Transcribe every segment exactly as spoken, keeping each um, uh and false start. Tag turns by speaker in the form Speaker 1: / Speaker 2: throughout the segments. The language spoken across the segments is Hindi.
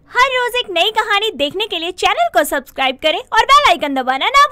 Speaker 1: हर रोज एक नई कहानी देखने के लिए चैनल को सब्सक्राइब करें और बेल आइकन दबाना ना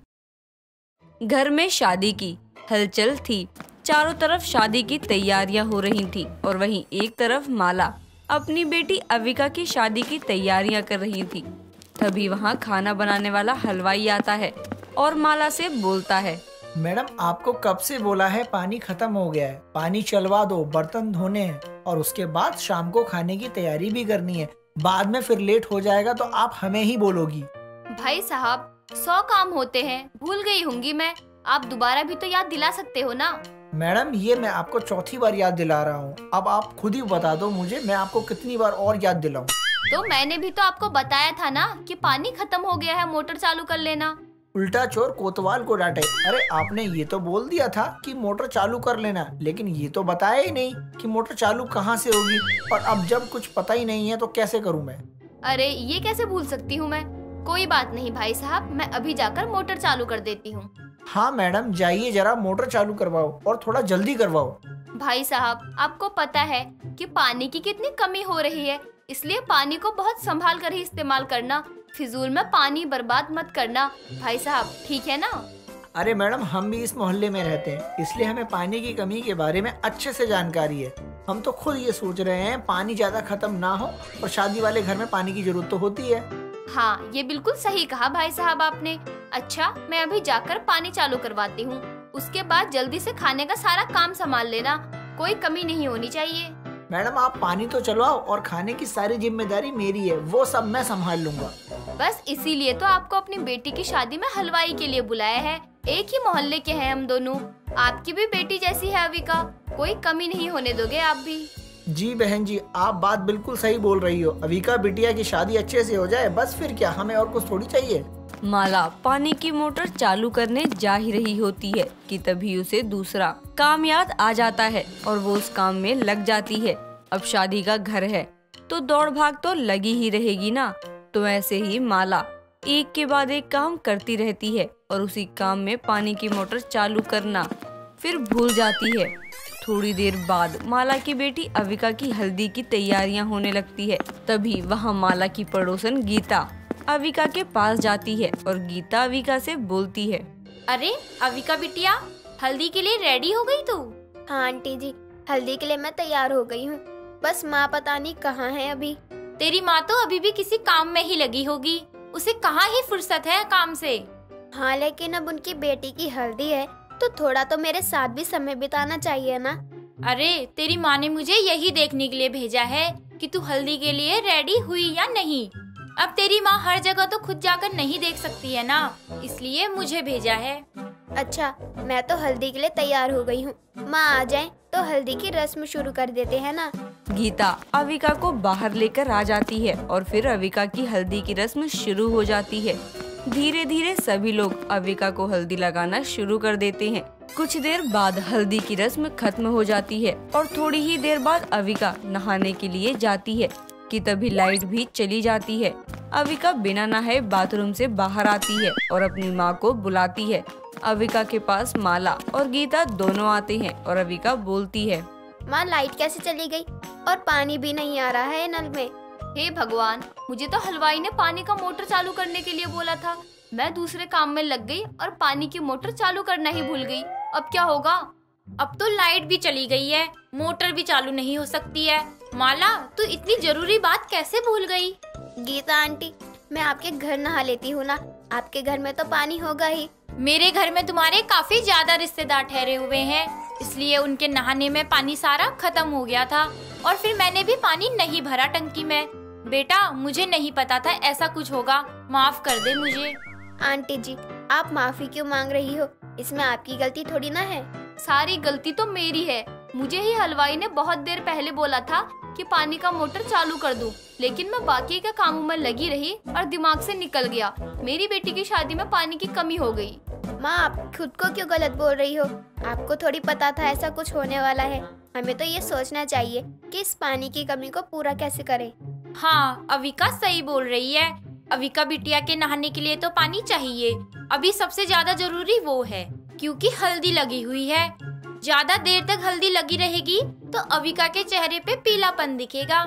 Speaker 1: भूलें।
Speaker 2: घर में शादी की हलचल थी। चारों तरफ शादी की तैयारियां हो रही थी और वहीं एक तरफ माला अपनी बेटी अविका की शादी की तैयारियां कर रही थी। तभी वहां खाना बनाने वाला हलवाई आता है और माला से बोलता है,
Speaker 3: मैडम आपको कब से बोला है पानी खत्म हो गया है, पानी चलवा दो, बर्तन धोने हैं और उसके बाद शाम को खाने की तैयारी भी करनी है। बाद में फिर लेट हो जाएगा तो आप हमें ही बोलोगी।
Speaker 4: भाई साहब सौ काम होते हैं, भूल गई होंगी मैं। आप दोबारा भी तो याद दिला सकते हो ना।
Speaker 3: मैडम ये मैं आपको चौथी बार याद दिला रहा हूँ, अब आप खुद ही बता दो मुझे, मैं आपको कितनी बार और याद दिलाऊं?
Speaker 4: तो मैंने भी तो आपको बताया था ना कि पानी खत्म हो गया है, मोटर चालू कर लेना।
Speaker 3: उल्टा चोर कोतवाल को डांटे। अरे आपने ये तो बोल दिया था कि मोटर चालू कर लेना, लेकिन ये तो बताया ही नहीं कि मोटर चालू कहाँ से होगी। और अब जब कुछ पता ही नहीं है तो कैसे करूँ मैं?
Speaker 4: अरे ये कैसे भूल सकती हूँ मैं। कोई बात नहीं भाई साहब, मैं अभी जाकर मोटर चालू कर देती हूँ।
Speaker 3: हाँ मैडम जाइए, जरा मोटर चालू करवाओ और थोड़ा जल्दी करवाओ।
Speaker 4: भाई साहब आपको पता है कि पानी की कितनी कमी हो रही है, इसलिए पानी को बहुत संभाल कर ही इस्तेमाल करना। फिजूल में पानी बर्बाद मत करना भाई साहब, ठीक है ना?
Speaker 3: अरे मैडम हम भी इस मोहल्ले में रहते हैं, इसलिए हमें पानी की कमी के बारे में अच्छे से जानकारी है। हम तो खुद ये सोच रहे हैं पानी ज्यादा खत्म ना हो, और शादी वाले घर में पानी की जरूरत तो होती है।
Speaker 4: हाँ ये बिल्कुल सही कहा भाई साहब आपने। अच्छा मैं अभी जाकर पानी चालू करवाती हूँ, उसके बाद जल्दी से खाने का सारा काम संभाल लेना, कोई कमी नहीं होनी चाहिए।
Speaker 3: मैडम आप पानी तो चलवाओ और खाने की सारी जिम्मेदारी मेरी है, वो सब मैं संभाल लूंगा।
Speaker 4: बस इसीलिए तो आपको अपनी बेटी की शादी में हलवाई के लिए बुलाया है। एक ही मोहल्ले के हैं हम दोनों। आपकी भी बेटी जैसी है अविका, कोई कमी नहीं होने दोगे आप भी।
Speaker 3: जी बहन जी आप बात बिल्कुल सही बोल रही हो। अविका बिटिया की शादी अच्छे से हो जाए बस, फिर क्या, हमें और कुछ थोड़ी चाहिए।
Speaker 2: माला पानी की मोटर चालू करने जा ही रही होती है कि तभी उसे दूसरा काम याद आ जाता है और वो उस काम में लग जाती है। अब शादी का घर है तो दौड़ भाग तो लगी ही रहेगी ना। तो ऐसे ही माला एक के बाद एक काम करती रहती है और उसी काम में पानी की मोटर चालू करना फिर भूल जाती है। थोड़ी देर बाद माला की बेटी अविका की हल्दी की तैयारियां होने लगती है। तभी वहाँ माला की पड़ोसन गीता अविका के पास जाती है और गीता अविका से बोलती है,
Speaker 4: अरे अविका बिटिया हल्दी के लिए रेडी हो गई तू?
Speaker 5: हाँ आंटी जी हल्दी के लिए मैं तैयार हो गई हूँ, बस माँ पता नहीं कहाँ है अभी।
Speaker 4: तेरी माँ तो अभी भी किसी काम में ही लगी होगी, उसे कहाँ ही फुर्सत है काम से।
Speaker 5: हाँ लेकिन अब उनकी बेटी की हल्दी है तो थोड़ा तो मेरे साथ भी समय बिताना चाहिए ना।
Speaker 4: अरे तेरी माँ ने मुझे यही देखने के लिए भेजा है कि तू हल्दी के लिए रेडी हुई या नहीं। अब तेरी माँ हर जगह तो खुद जाकर नहीं देख सकती है ना, इसलिए मुझे भेजा है।
Speaker 5: अच्छा मैं तो हल्दी के लिए तैयार हो गई हूँ, माँ आ जाए तो हल्दी की रस्म शुरू कर देते हैं ना।
Speaker 2: गीता अविका को बाहर लेकर आ जाती है और फिर अविका की हल्दी की रस्म शुरू हो जाती है। धीरे धीरे सभी लोग अविका को हल्दी लगाना शुरू कर देते हैं। कुछ देर बाद हल्दी की रस्म खत्म हो जाती है और थोड़ी ही देर बाद अविका नहाने के लिए जाती है कि तभी लाइट भी चली जाती है। अविका बिना नहाए बाथरूम से बाहर आती है और अपनी माँ को बुलाती है। अविका के पास माला और गीता दोनों आते हैं और अविका बोलती है,
Speaker 5: माँ लाइट कैसे चली गई और पानी भी नहीं आ रहा है नल में।
Speaker 4: हे भगवान, मुझे तो हलवाई ने पानी का मोटर चालू करने के लिए बोला था, मैं दूसरे काम में लग गई और पानी की मोटर चालू करना ही भूल गई। अब क्या होगा? अब तो लाइट भी चली गई है, मोटर भी चालू नहीं हो सकती है। माला तू इतनी जरूरी बात कैसे भूल गई?
Speaker 5: गीता आंटी मैं आपके घर नहा लेती हूँ ना, आपके घर में तो पानी होगा ही।
Speaker 4: मेरे घर में तुम्हारे काफी ज्यादा रिश्तेदार ठहरे हुए हैं, इसलिए उनके नहाने में पानी सारा खत्म हो गया था और फिर मैंने भी पानी नहीं भरा टंकी में। बेटा मुझे नहीं पता था ऐसा कुछ होगा, माफ कर दे मुझे।
Speaker 5: आंटी जी आप माफी क्यों मांग रही हो, इसमें आपकी गलती थोड़ी ना है।
Speaker 4: सारी गलती तो मेरी है, मुझे ही हलवाई ने बहुत देर पहले बोला था कि पानी का मोटर चालू कर दूं, लेकिन मैं बाकी के कामों में लगी रही और दिमाग से निकल गया। मेरी बेटी की शादी में पानी की कमी हो गई।
Speaker 5: माँ आप खुद को क्यों गलत बोल रही हो, आपको थोड़ी पता था ऐसा कुछ होने वाला है। हमें तो ये सोचना चाहिए कि इस पानी की कमी को पूरा कैसे करें।
Speaker 4: हाँ अविका सही बोल रही है, अविका बिटिया के नहाने के लिए तो पानी चाहिए। अभी सबसे ज्यादा जरूरी वो है क्योंकि हल्दी लगी हुई है। ज्यादा देर तक हल्दी लगी रहेगी तो अविका के चेहरे पे पीलापन दिखेगा।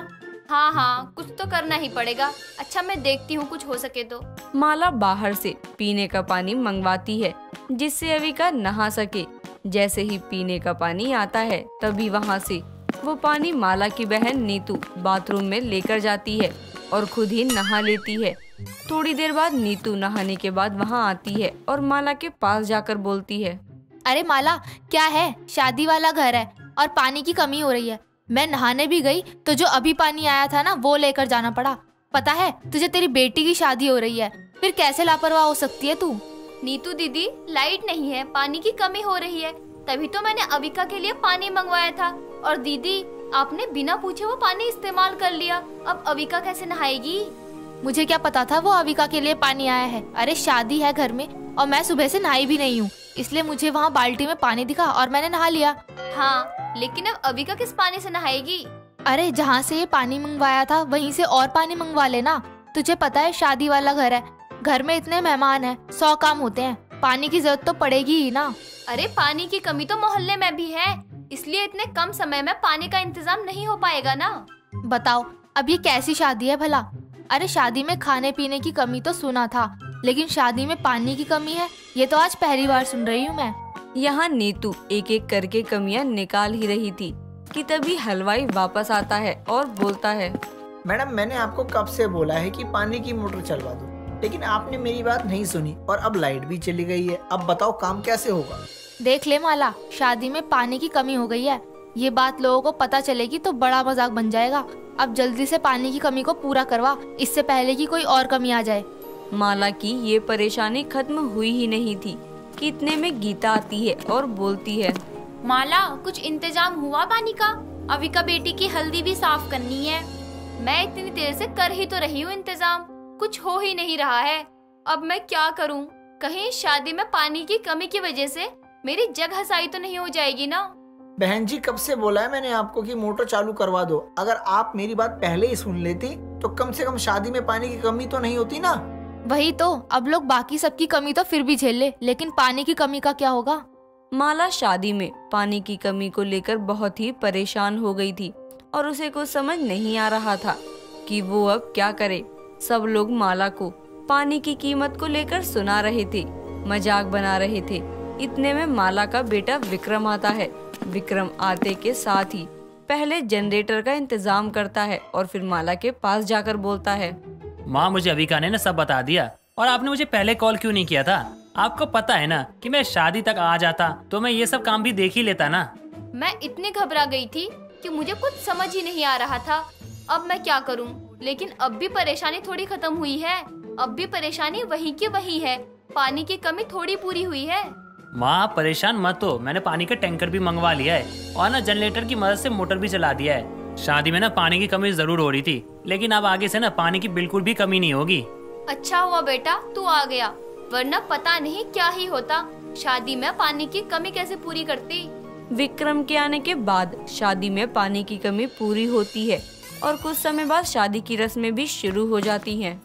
Speaker 4: हाँ हाँ, कुछ तो करना ही पड़ेगा। अच्छा मैं देखती हूँ कुछ हो सके तो।
Speaker 2: माला बाहर से पीने का पानी मंगवाती है जिससे अविका नहा सके। जैसे ही पीने का पानी आता है तभी वहाँ से वो पानी माला की बहन नीतू बाथरूम में लेकर जाती है और खुद ही नहा लेती है। थोड़ी देर बाद नीतू नहाने के बाद वहाँ आती है और माला के पास जाकर बोलती है,
Speaker 6: अरे माला, क्या है? शादी वाला घर है और पानी की कमी हो रही है। मैं नहाने भी गई तो जो अभी पानी आया था ना वो लेकर जाना पड़ा। पता है तुझे, तेरी बेटी की शादी हो रही है, फिर कैसे लापरवाह हो सकती है तू?
Speaker 4: नीतू दीदी, लाइट नहीं है, पानी की कमी हो रही है, तभी तो मैंने अविका के लिए पानी मंगवाया था। और दीदी, आपने बिना पूछे वो पानी इस्तेमाल कर लिया। अब अविका कैसे नहाएगी?
Speaker 6: मुझे क्या पता था वो अविका के लिए पानी आया है। अरे शादी है घर में और मैं सुबह से नहाई भी नहीं हूँ, इसलिए मुझे वहाँ बाल्टी में पानी दिखा और मैंने नहा लिया।
Speaker 4: हाँ, लेकिन अब अविका किस पानी से नहाएगी?
Speaker 6: अरे जहाँ से ये पानी मंगवाया था वहीं से और पानी मंगवा लेना। तुझे पता है शादी वाला घर है, घर में इतने मेहमान हैं, सौ काम होते हैं, पानी की जरूरत तो पड़ेगी ही ना।
Speaker 4: अरे पानी की कमी तो मोहल्ले में भी है, इसलिए इतने कम समय में पानी का इंतजाम नहीं हो पाएगा ना।
Speaker 6: बताओ अब ये कैसी शादी है भला? अरे शादी में खाने पीने की कमी तो सुना था, लेकिन शादी में पानी की कमी है ये तो आज पहली बार सुन रही हूँ मैं।
Speaker 2: यहाँ नीतू एक एक करके कमियां निकाल ही रही थी कि तभी हलवाई वापस आता है और बोलता है,
Speaker 3: मैडम मैंने आपको कब से बोला है कि पानी की मोटर चलवा दो, लेकिन आपने मेरी बात नहीं सुनी और अब लाइट भी चली गई है। अब बताओ काम कैसे होगा?
Speaker 6: देख ले माला, शादी में पानी की कमी हो गई है, ये बात लोगों को पता चलेगी तो बड़ा मजाक बन जाएगा। अब जल्दी से पानी की कमी को पूरा करवा, इससे पहले कि कोई और कमी आ जाए।
Speaker 2: माला की ये परेशानी खत्म हुई ही नहीं थी कि इतने में गीता आती है और बोलती है,
Speaker 4: माला, कुछ इंतजाम हुआ पानी का? अविका बेटी की हल्दी भी साफ करनी है। मैं इतनी देर से कर ही तो रही हूँ इंतजाम, कुछ हो ही नहीं रहा है। अब मैं क्या करूँ? कहीं शादी में पानी की कमी की वजह से मेरी जग हसाई तो नहीं हो जाएगी ना?
Speaker 3: बहन जी, कब से बोला है मैंने आपको कि मोटर चालू करवा दो। अगर आप मेरी बात पहले ही सुन लेती तो कम से कम शादी में पानी की कमी तो नहीं होती ना।
Speaker 6: वही तो, अब लोग बाकी सबकी कमी तो फिर भी झेल ले, लेकिन पानी की कमी का क्या होगा?
Speaker 2: माला शादी में पानी की कमी को लेकर बहुत ही परेशान हो गई थी और उसे कुछ समझ नहीं आ रहा था कि वो अब क्या करे। सब लोग माला को पानी की कीमत को लेकर सुना रहे थे, मजाक बना रहे थे। इतने में माला का बेटा विक्रम आता है। विक्रम आते के साथ ही पहले जनरेटर का इंतजाम करता है और फिर माला के पास जाकर बोलता है,
Speaker 7: माँ, मुझे अविका ने ना सब बता दिया और आपने मुझे पहले कॉल क्यों नहीं किया था? आपको पता है ना कि मैं शादी तक आ जाता तो मैं ये सब काम भी देख ही लेता ना।
Speaker 4: मैं इतनी घबरा गई थी कि मुझे कुछ समझ ही नहीं आ रहा था। अब मैं क्या करूं? लेकिन अब भी परेशानी थोड़ी खत्म हुई है, अब भी परेशानी वही की वही है, पानी की कमी थोड़ी पूरी हुई है।
Speaker 7: माँ परेशान मत हो, मैंने पानी का टैंकर भी मंगवा लिया है और ना जनरेटर की मदद से मोटर भी चला दिया है। शादी में ना पानी की कमी जरूर हो रही थी, लेकिन अब आगे से ना पानी की बिल्कुल भी कमी नहीं होगी।
Speaker 4: अच्छा हुआ बेटा तू आ गया, वरना पता नहीं क्या ही होता। शादी में पानी की कमी कैसे पूरी करती।
Speaker 2: विक्रम के आने के बाद शादी में पानी की कमी पूरी होती है और कुछ समय बाद शादी की रस्में भी शुरू हो जाती हैं।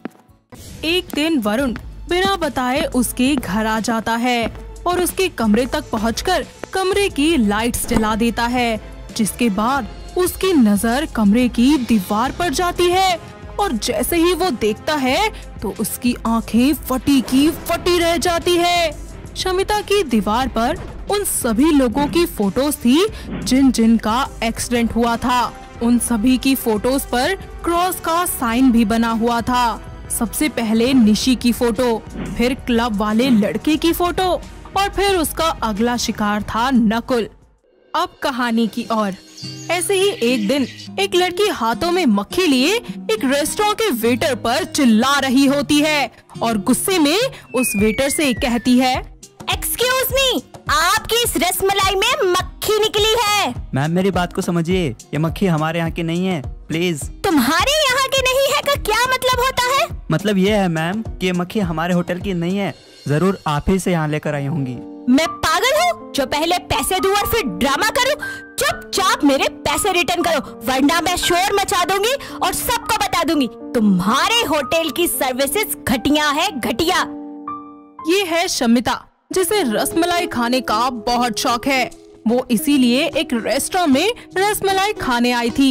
Speaker 8: एक दिन वरुण बिना बताए उसके घर आ जाता है और उसके कमरे तक पहुंचकर कमरे की लाइट्स जला देता है, जिसके बाद उसकी नजर कमरे की दीवार पर जाती है और जैसे ही वो देखता है तो उसकी आंखें फटी की फटी रह जाती है। शमिता की दीवार पर उन सभी लोगों की फोटोज थी जिन जिन का एक्सीडेंट हुआ था। उन सभी की फोटोज पर क्रॉस का साइन भी बना हुआ था। सबसे पहले निशी की फोटो, फिर क्लब वाले लड़के की फोटो और फिर उसका अगला शिकार था नकुल। अब कहानी की ओर। ऐसे ही एक दिन एक लड़की हाथों में मक्खी लिए एक रेस्टोरेंट के वेटर पर चिल्ला रही होती है और गुस्से में उस वेटर से कहती है,
Speaker 1: एक्सक्यूज मी, आपकी इस रसमलाई में मक्खी निकली है।
Speaker 9: मैम मेरी बात को समझिए, ये मक्खी हमारे यहाँ की नहीं है, प्लीज।
Speaker 1: तुम्हारे यहाँ की नहीं है का क्या मतलब होता है?
Speaker 9: मतलब ये है मैम कि ये मक्खी हमारे होटल की नहीं है, जरूर आप ही से यहाँ लेकर आई होंगी।
Speaker 1: मैं पागल हूँ जो पहले पैसे दूं और फिर ड्रामा करूँ? चुपचाप मेरे पैसे रिटर्न करो, वरना मैं शोर मचा दूंगी और सबको बता दूंगी तुम्हारे होटल की सर्विसेज घटिया है, घटिया।
Speaker 8: ये है शमिता, जिसे रसमलाई खाने का बहुत शौक है। वो इसीलिए एक रेस्टोरेंट में रसमलाई खाने आई थी।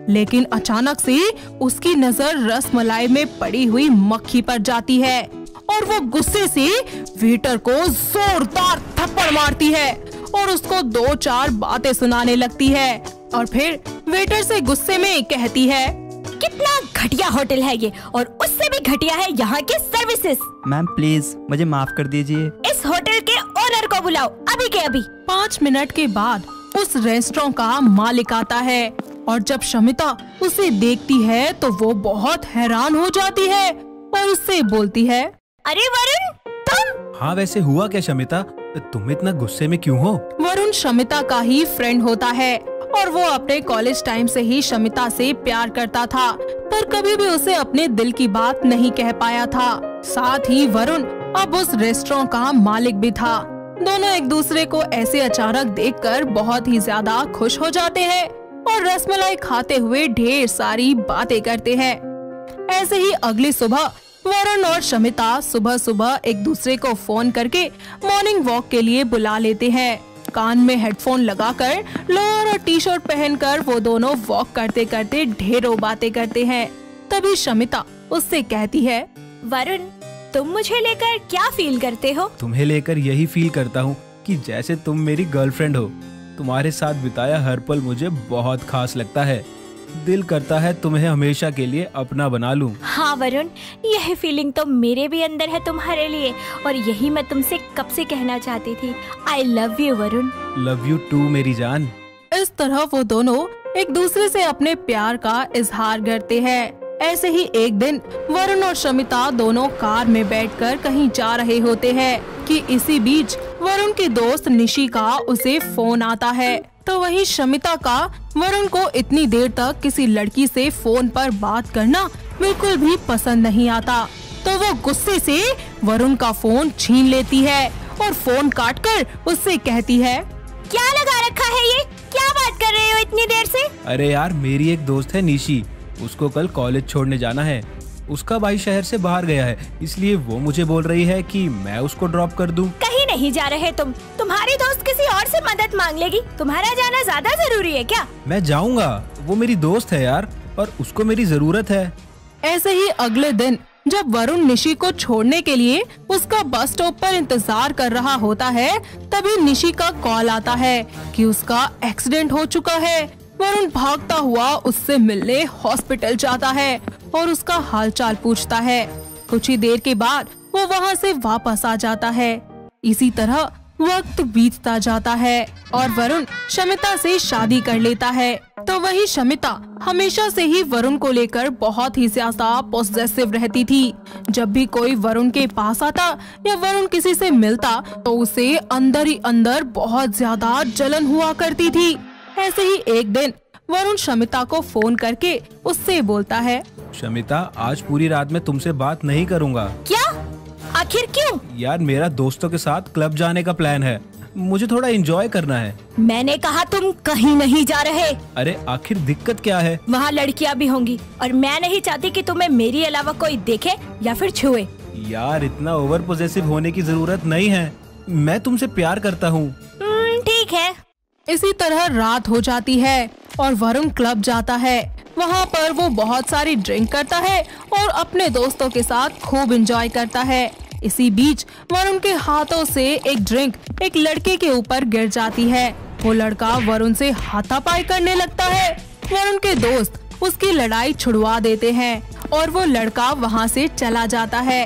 Speaker 8: लेकिन अचानक से उसकी नजर रसमलाई में पड़ी हुई मक्खी पर जाती है और वो गुस्से से वेटर को जोरदार थप्पड़ मारती है और उसको दो चार बातें सुनाने लगती है और फिर वेटर से गुस्से में कहती है,
Speaker 1: कितना घटिया होटल है ये और उससे भी घटिया है यहाँ के सर्विसेज।
Speaker 9: मैम प्लीज मुझे माफ कर दीजिए।
Speaker 1: इस होटल के ओनर को बुलाओ अभी के अभी।
Speaker 8: पाँच मिनट के बाद उस रेस्टोरेंट का मालिक आता है और जब शमिता उसे देखती है तो वो बहुत हैरान हो जाती है और उससे बोलती है,
Speaker 1: अरे वरुण तुम?
Speaker 10: हाँ वैसे हुआ क्या शमिता, तुम इतना गुस्से में क्यों हो?
Speaker 8: वरुण शमिता का ही फ्रेंड होता है और वो अपने कॉलेज टाइम से ही शमिता से प्यार करता था, पर कभी भी उसे अपने दिल की बात नहीं कह पाया था। साथ ही वरुण अब उस रेस्टोरेंट का मालिक भी था। दोनों एक दूसरे को ऐसे अचानक देखकर बहुत ही ज्यादा खुश हो जाते हैं और रसमलाई खाते हुए ढेर सारी बातें करते हैं। ऐसे ही अगली सुबह वरुण और शमिता सुबह सुबह एक दूसरे को फोन करके मॉर्निंग वॉक के लिए बुला लेते हैं। कान में हेडफोन लगाकर लोअर और टी शर्ट पहनकर वो दोनों वॉक करते करते ढेरों बातें करते हैं। तभी शमिता उससे कहती है,
Speaker 1: वरुण तुम मुझे लेकर क्या फील करते हो?
Speaker 10: तुम्हें लेकर यही फील करता हूँ कि जैसे तुम मेरी गर्लफ्रेंड हो। तुम्हारे साथ बिताया हर पल मुझे बहुत खास लगता है। दिल करता है तुम्हें हमेशा के लिए अपना बना लूं।
Speaker 1: हाँ वरुण, यह फीलिंग तो मेरे भी अंदर है तुम्हारे लिए और यही मैं तुमसे कब से कहना चाहती थी। I love you Varun.
Speaker 10: Love you too मेरी जान।
Speaker 8: इस तरह वो दोनों एक दूसरे से अपने प्यार का इजहार करते हैं। ऐसे ही एक दिन वरुण और शमिता दोनों कार में बैठकर कहीं जा रहे होते हैं कि इसी बीच वरुण के दोस्त निशी का उसे फोन आता है। तो वहीं शमिता का वरुण को इतनी देर तक किसी लड़की से फोन पर बात करना बिल्कुल भी पसंद नहीं आता, तो वो गुस्से से वरुण का फोन छीन लेती है और फोन काटकर उससे कहती है,
Speaker 1: क्या लगा रखा है ये? क्या बात कर रहे हो इतनी देर से?
Speaker 10: अरे यार मेरी एक दोस्त है निशी, उसको कल कॉलेज छोड़ने जाना है। उसका भाई शहर से बाहर गया है, इसलिए वो मुझे बोल रही है कि मैं उसको ड्रॉप कर दूं।
Speaker 1: कहीं नहीं जा रहे तुम। तुम्हारी दोस्त किसी और से मदद मांग लेगी, तुम्हारा जाना ज्यादा जरूरी है क्या?
Speaker 10: मैं जाऊंगा, वो मेरी दोस्त है यार और उसको मेरी जरूरत है।
Speaker 8: ऐसे ही अगले दिन जब वरुण निशी को छोड़ने के लिए उसका बस स्टॉप पर इंतजार कर रहा होता है, तभी निशी का कॉल आता है कि उसका एक्सीडेंट हो चुका है। वरुण भागता हुआ उससे मिलने हॉस्पिटल जाता है और उसका हालचाल पूछता है। कुछ ही देर के बाद वो वहाँ से वापस आ जाता है। इसी तरह वक्त बीतता जाता है और वरुण शमिता से शादी कर लेता है। तो वही शमिता हमेशा से ही वरुण को लेकर बहुत ही ज्यादा पॉसेसिव रहती थी। जब भी कोई वरुण के पास आता या वरुण किसी से मिलता तो उसे अंदर ही अंदर बहुत ज्यादा जलन हुआ करती थी। ऐसे ही एक दिन वरुण शमिता को फोन करके उससे बोलता है,
Speaker 10: शमिता आज पूरी रात में तुमसे बात नहीं करूँगा।
Speaker 1: क्या? आखिर क्यों?
Speaker 10: यार मेरा दोस्तों के साथ क्लब जाने का प्लान है, मुझे थोड़ा एंजॉय करना है।
Speaker 1: मैंने कहा तुम कहीं नहीं जा रहे।
Speaker 10: अरे आखिर दिक्कत क्या है?
Speaker 1: वहाँ लड़कियाँ भी होंगी और मैं नहीं चाहती कि तुम्हें मेरी अलावा कोई देखे या फिर छुए।
Speaker 10: यार इतना ओवर पोजेसिव होने की जरूरत नहीं है, मैं तुमसे प्यार करता हूँ।
Speaker 1: ठीक है।
Speaker 8: इसी तरह रात हो जाती है और वरुण क्लब जाता है। वहाँ पर वो बहुत सारी ड्रिंक करता है और अपने दोस्तों के साथ खूब एंजॉय करता है। इसी बीच वरुण के हाथों से एक ड्रिंक एक लड़के के ऊपर गिर जाती है। वो लड़का वरुण से हाथापाई करने लगता है। वरुण के दोस्त उसकी लड़ाई छुड़वा देते हैं और वो लड़का वहाँ से चला जाता है।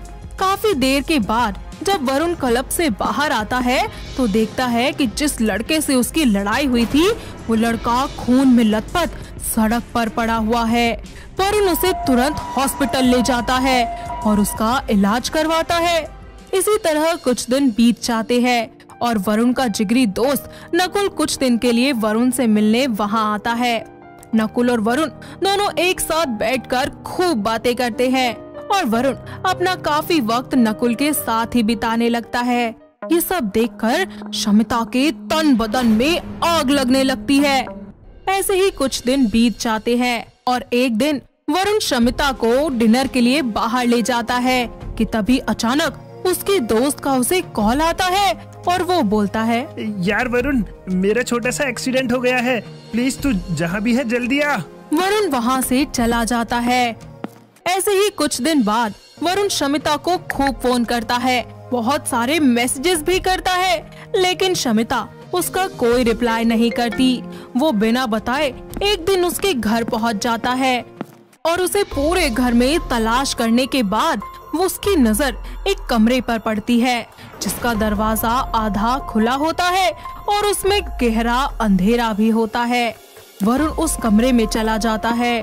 Speaker 8: काफी देर के बाद जब वरुण क्लब से बाहर आता है तो देखता है कि जिस लड़के से उसकी लड़ाई हुई थी वो लड़का खून में लथपथ सड़क पर पड़ा हुआ है। वरुण उसे तुरंत हॉस्पिटल ले जाता है और उसका इलाज करवाता है। इसी तरह कुछ दिन बीत जाते हैं और वरुण का जिगरी दोस्त नकुल कुछ दिन के लिए वरुण से मिलने वहाँ आता है। नकुल और वरुण दोनों एक साथ बैठकर खूब बातें करते हैं और वरुण अपना काफी वक्त नकुल के साथ ही बिताने लगता है। ये सब देखकर शमिता के तन बदन में आग लगने लगती है। ऐसे ही कुछ दिन बीत जाते हैं और एक दिन वरुण शमिता को डिनर के लिए बाहर ले जाता है कि तभी अचानक उसके दोस्त का उसे कॉल आता है और वो बोलता है,
Speaker 11: यार वरुण मेरा छोटा सा एक्सीडेंट हो गया है, प्लीज तू जहाँ भी है जल्दी आ।
Speaker 8: वरुण वहाँ से चला जाता है। ऐसे ही कुछ दिन बाद वरुण शमिता को खूब फोन करता है, बहुत सारे मैसेजेस भी करता है, लेकिन शमिता उसका कोई रिप्लाई नहीं करती। वो बिना बताए एक दिन उसके घर पहुंच जाता है और उसे पूरे घर में तलाश करने के बाद वो उसकी नजर एक कमरे पर पड़ती है जिसका दरवाजा आधा खुला होता है और उसमें गहरा अंधेरा भी होता है। वरुण उस कमरे में चला जाता है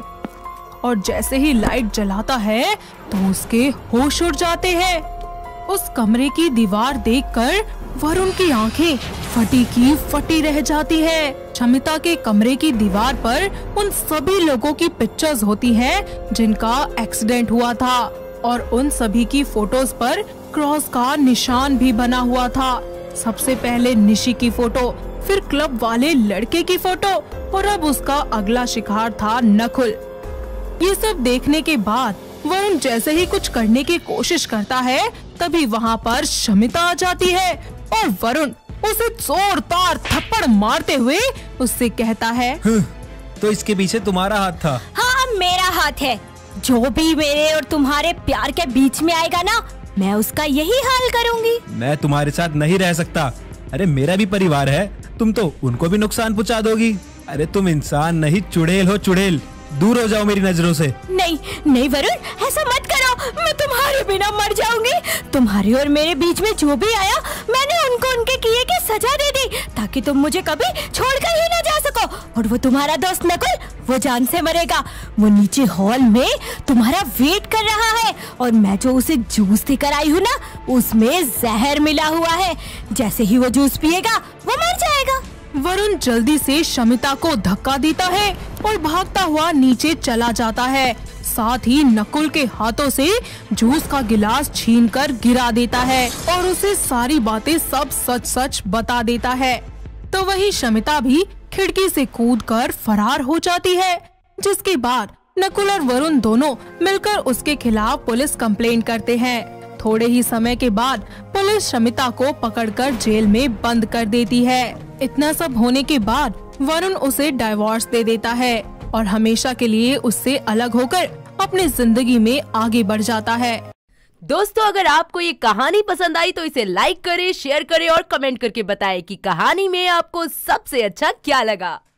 Speaker 8: और जैसे ही लाइट जलाता है तो उसके होश उड़ जाते हैं। उस कमरे की दीवार देखकर वरुण की आंखें फटी की फटी रह जाती है। शमिता के कमरे की दीवार पर उन सभी लोगों की पिक्चर्स होती हैं जिनका एक्सीडेंट हुआ था और उन सभी की फोटोज पर क्रॉस का निशान भी बना हुआ था। सबसे पहले निशी की फोटो, फिर क्लब वाले लड़के की फोटो और अब उसका अगला शिकार था नकुल। ये सब देखने के बाद वरुण जैसे ही कुछ करने की कोशिश करता है तभी वहाँ पर शमिता आ जाती है और वरुण उसे जोरदार थप्पड़ मारते हुए उससे कहता है,
Speaker 10: तो इसके पीछे तुम्हारा हाथ था?
Speaker 1: हाँ, मेरा हाथ है। जो भी मेरे और तुम्हारे प्यार के बीच में आएगा ना, मैं उसका यही हाल करूंगी।
Speaker 10: मैं तुम्हारे साथ नहीं रह सकता। अरे मेरा भी परिवार है, तुम तो उनको भी नुकसान पहुंचा दोगी। अरे तुम इंसान नहीं, चुड़ैल हो चुड़ैल। दूर हो जाओ मेरी नजरों से।
Speaker 1: नहीं नहीं वरुण, ऐसा मत करो, मैं तुम्हारे बिना मर जाऊंगी। तुम्हारे और मेरे बीच में जो भी आया मैंने उनको उनके किए की सजा दे दी ताकि तुम मुझे कभी छोड़कर ही न जा सको। और वो तुम्हारा दोस्त नकुल, वो जान से मरेगा। वो नीचे हॉल में तुम्हारा वेट कर रहा है और मैं जो उसे जूस देकर आई हूँ ना, उसमें जहर मिला हुआ है। जैसे ही वो जूस पिएगा वो मर जाएगा।
Speaker 8: वरुण जल्दी से शमिता को धक्का देता है और भागता हुआ नीचे चला जाता है। साथ ही नकुल के हाथों से जूस का गिलास छीनकर गिरा देता है और उसे सारी बातें सब सच सच बता देता है। तो वही शमिता भी खिड़की से कूदकर फरार हो जाती है, जिसके बाद नकुल और वरुण दोनों मिलकर उसके खिलाफ पुलिस कंप्लेंट करते हैं। थोड़े ही समय के बाद पुलिस शमिता को पकड़कर जेल में बंद कर देती है। इतना सब होने के बाद वरुण उसे डाइवोर्स दे देता है और हमेशा के लिए उससे अलग होकर अपनी जिंदगी में आगे बढ़ जाता है।
Speaker 11: दोस्तों, अगर आपको ये कहानी पसंद आई तो इसे लाइक करें, शेयर करें और कमेंट करके बताएं कि कहानी में आपको सबसे अच्छा क्या लगा।